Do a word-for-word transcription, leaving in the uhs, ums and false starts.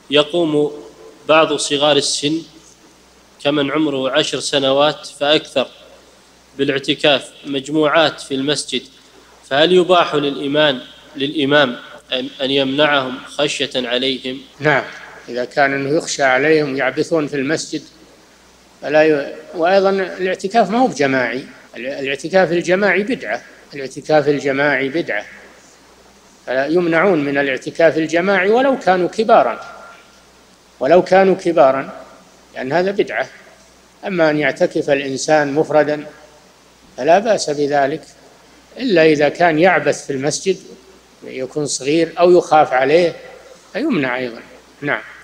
يقوم بعض صغار السن كمن عمره عشر سنوات فأكثر بالاعتكاف مجموعات في المسجد، فهل يباح للإمام للإمام أن يمنعهم خشية عليهم؟ نعم، إذا كان أنه يخشى عليهم يعبثون في المسجد فلا ي... وأيضا الاعتكاف ما هو بجماعي، الاعتكاف الجماعي بدعة، الاعتكاف الجماعي بدعة، فلا يمنعون من الاعتكاف الجماعي ولو كانوا كبارا، ولو كانوا كبارا، لأن هذا بدعة. أما أن يعتكف الإنسان مفردا فلا بأس بذلك، إلا إذا كان يعبث في المسجد يكون صغير أو يخاف عليه فيمنع أيضا. نعم.